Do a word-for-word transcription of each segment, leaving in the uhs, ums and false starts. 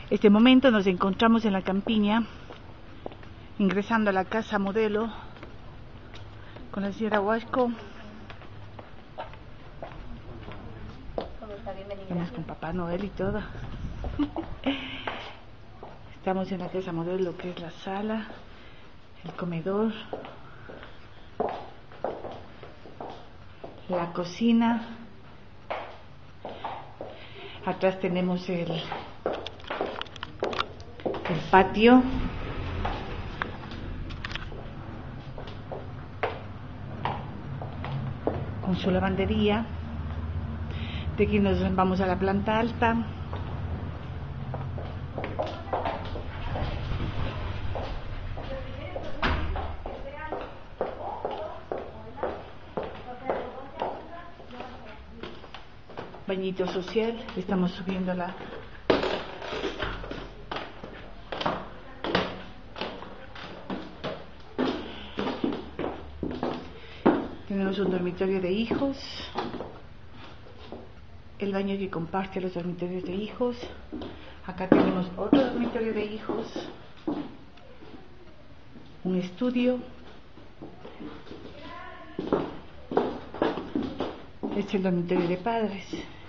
Este momento nos encontramos en la campiña, ingresando a la casa modelo con la señora Huasco. Estamos con Papá Noel y todo. Estamos en la casa modelo, que es la sala, el comedor, la cocina. Atrás tenemos el, el patio. Con su lavandería. De aquí nos vamos a la planta alta. Bañito social, estamos subiendo la tenemos un dormitorio de hijos, el baño que comparte los dormitorios de hijos. Acá tenemos otro dormitorio de hijos, un estudio. Este es el dormitorio de padres,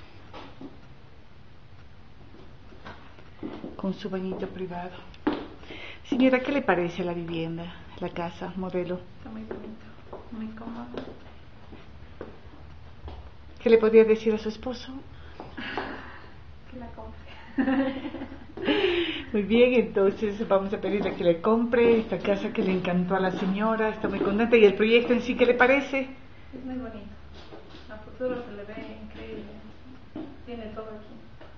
con su bañito privado. Señora, ¿qué le parece la vivienda, la casa modelo? Está muy bonito, muy cómodo. ¿Qué le podría decir a su esposo? Que la compre. Muy bien, entonces vamos a pedirle que le compre esta casa que le encantó a la señora, está muy contenta. ¿Y el proyecto en sí qué le parece? Es muy bonito, a futuro se le ve increíble, tiene todo aquí.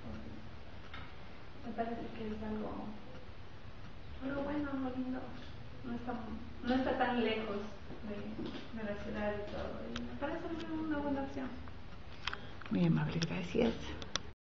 Me parece que es algo, algo bueno, algo lindo, no está, no está tan lejos de, de la ciudad y todo, y me parece una buena opción. Muy amable, gracias.